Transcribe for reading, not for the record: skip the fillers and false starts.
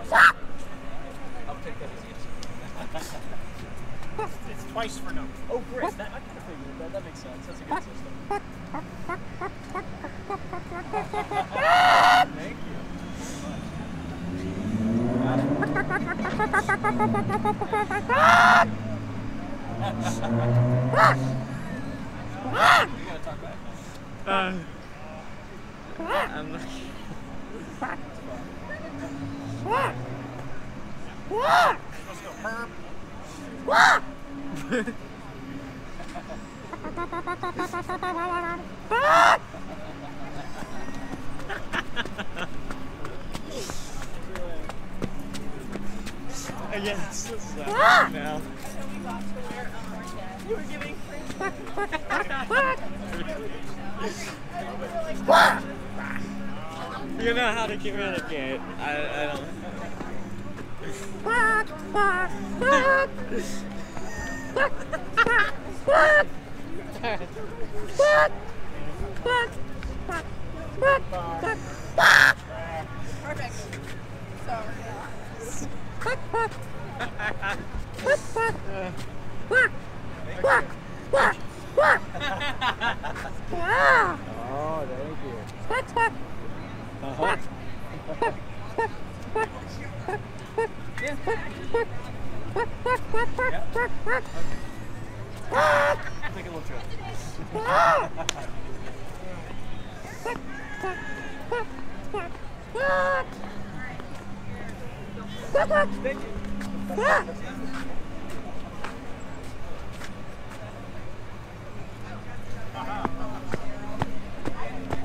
I'll take that as yes. It's twice for no. Oh, great. That, I kind of figured that. That makes sense. That's a good system. Thank you. You gotta talk back. I'm not. Let's go, Herb. Yes, now. You were giving You know how to communicate. I don't. Perfect. So, Oh, thank you. Take a little trip. Thank you.